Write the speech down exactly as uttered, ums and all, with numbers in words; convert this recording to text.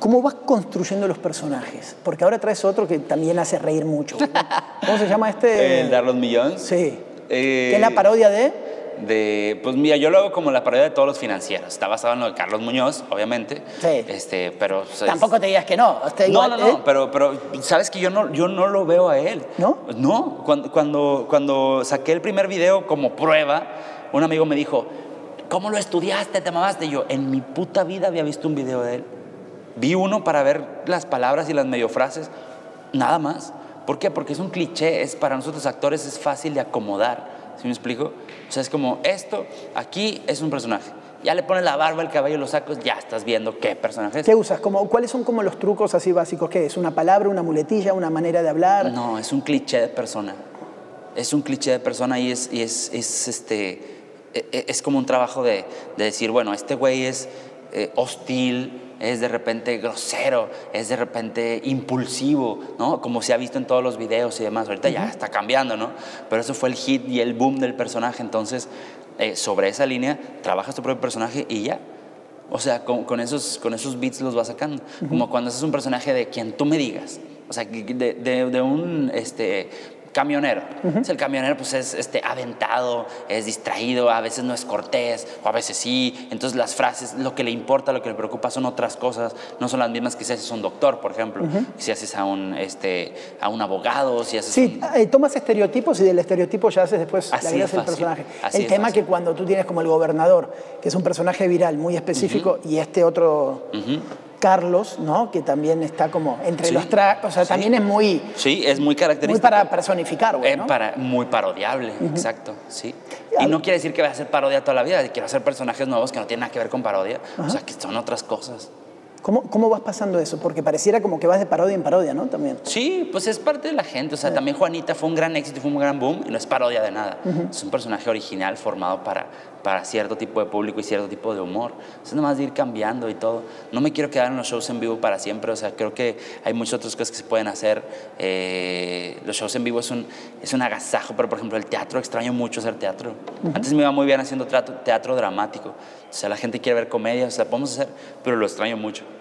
¿Cómo vas construyendo los personajes? Porque ahora traes otro que también hace reír mucho. ¿Cómo se llama este? ¿El Darlos Millones? Sí. Eh, ¿Qué es la parodia de? De, pues mira, yo lo hago como la parodia de todos los financieros. Está basado en lo de Carlos Muñoz, obviamente. Sí. Este, pero... Tampoco te digas que no. Está igual, no, no, no, ¿eh? pero, pero sabes que yo no, yo no lo veo a él. ¿No? No, cuando, cuando, cuando saqué el primer video como prueba, un amigo me dijo, ¿cómo lo estudiaste, te mamaste? Y yo, en mi puta vida había visto un video de él. Vi uno para ver las palabras y las medio frases, nada más. ¿Por qué? Porque es un cliché, es, para nosotros actores es fácil de acomodar. ¿Sí me explico? O sea, es como esto, aquí es un personaje. Ya le pones la barba, el cabello, los sacos, ya estás viendo qué personaje es. ¿Qué usas? Como, ¿cuáles son como los trucos así básicos? ¿Qué es? ¿Una palabra, una muletilla, una manera de hablar? No, es un cliché de persona. Es un cliché de persona y es, y es, es, este, es como un trabajo de, de decir, bueno, este güey es eh, hostil, es de repente grosero, es de repente impulsivo, ¿no? Como se ha visto en todos los videos y demás. Ahorita uh-huh. ya está cambiando, ¿no? Pero eso fue el hit y el boom del personaje. Entonces, eh, sobre esa línea, trabajas tu propio personaje y ya. O sea, con, con, esos, con esos beats los vas sacando. Uh-huh. Como cuando haces un personaje de quien tú me digas. O sea, de, de, de un... Este, camionero. Uh-huh. El camionero pues es este, aventado, es distraído, a veces no es cortés, o a veces sí. Entonces las frases, lo que le importa, lo que le preocupa son otras cosas, no son las mismas que si haces a un doctor, por ejemplo, uh-huh. si haces a un, este, a un abogado, si haces sí, un... eh, tomas estereotipos y del estereotipo ya haces después así le agregas el personaje. Así el tema fácil. que cuando tú tienes como el gobernador, que es un personaje viral muy específico, uh-huh. y este otro... Uh-huh. Carlos, ¿no? Que también está como entre sí, los tracks, o sea, sí. también es muy... Sí, es muy característico. Muy para personificar, güey, ¿no? Eh, para, muy parodiable, uh-huh. exacto, sí. Y no quiere decir que vaya a hacer parodia toda la vida, quiero hacer personajes nuevos que no tienen nada que ver con parodia, uh-huh. o sea, que son otras cosas. ¿Cómo, ¿Cómo vas pasando eso? Porque pareciera como que vas de parodia en parodia, ¿no? También. Sí, pues es parte de la gente. O sea, sí. también Juanita fue un gran éxito, fue un gran boom y no es parodia de nada. Uh-huh. Es un personaje original formado para, para cierto tipo de público y cierto tipo de humor. Es nomás de ir cambiando y todo. No me quiero quedar en los shows en vivo para siempre. O sea, creo que hay muchas otras cosas que se pueden hacer. Eh, los shows en vivo es un, es un agasajo, pero por ejemplo el teatro, extraño mucho hacer teatro. Uh-huh. Antes me iba muy bien haciendo teatro, teatro dramático. O sea, la gente quiere ver comedia, o sea, podemos hacer, pero lo extraño mucho.